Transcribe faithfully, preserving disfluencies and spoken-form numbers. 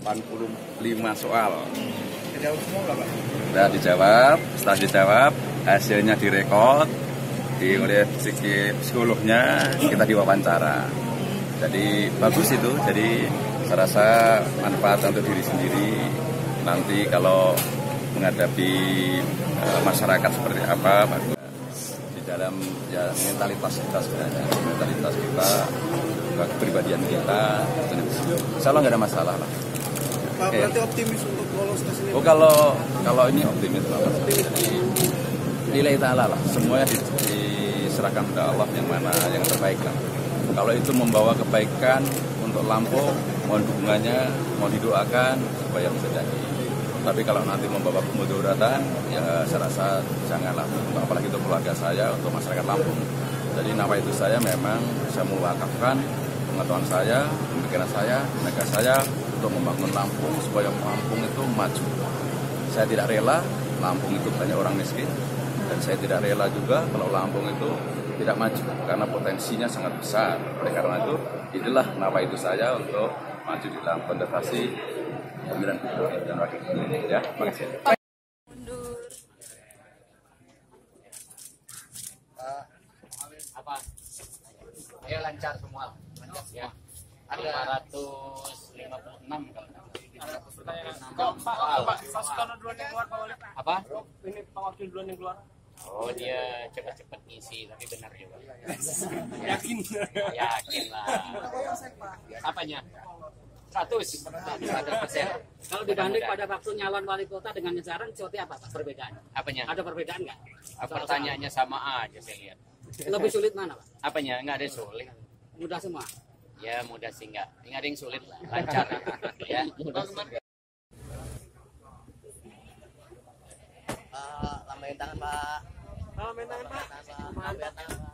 delapan puluh lima soal. Dijawab semua nggak Pak? Sudah dijawab, setelah dijawab hasilnya direkod di oleh psikolognya, kita diwawancara. Jadi bagus itu, jadi saya rasa manfaat untuk diri sendiri nanti kalau menghadapi uh, masyarakat seperti apa, bagus. Di dalam ya mentalitas kita sebenarnya, mentalitas kita, kepribadian kita, insya Allah nggak ada masalah lah. Pak, berarti optimis untuk lolos ke sini? Oh kalau kalau ini optimis lah, jadi nilai ta'ala lah, semuanya diserahkan kepada Allah yang mana yang terbaik lah. Kalau itu membawa kebaikan untuk Lampung, mohon dukungannya, mohon didoakan supaya bisa jadi. Tapi kalau nanti membawa kemudaratan, ya saya rasa janganlah, apalagi untuk keluarga saya, untuk masyarakat Lampung. Jadi nama itu saya memang bisa mewakafkan pengetahuan saya, pemikiran saya, tenaga saya untuk membangun Lampung supaya Lampung itu maju. Saya tidak rela Lampung itu banyak orang miskin, dan saya tidak rela juga kalau Lampung itu tidak maju karena potensinya sangat besar. Oleh karena itu, inilah nama itu saya untuk maju di dalam kontestasi pemilihan gubernur dan wakil gubernur. Ya, makasih. Mundur. Uh, apa? Ayo lancar semua. Lancar ya. Ada lima ratus lima puluh enam kalau ada pertanyaan. Kok Pak, Pak, Pak Soekarno duluan yang keluar Pak Wali? Apa? Ini Pak Wakil duluan yang keluar. Oh dia cepat-cepat ngisi, tapi benar juga. Yakin? Yakin lah. Apanya? seratus persen. Kalau dibanding pada waktu nyalon wali kota dengan sekarang, seperti apa Pak perbedaan? Apanya? Ada perbedaan nggak? Pertanyaannya sama aja saya lihat. Lebih sulit mana Pak? Apanya? Nggak ada sulit. Mudah semua? Ya mudah sih nggak. Nggak ada yang sulit lah. Lancar ya. Uh, lambain tangan Pak. Halo, main tangan Pak. Lambain tangan Pak.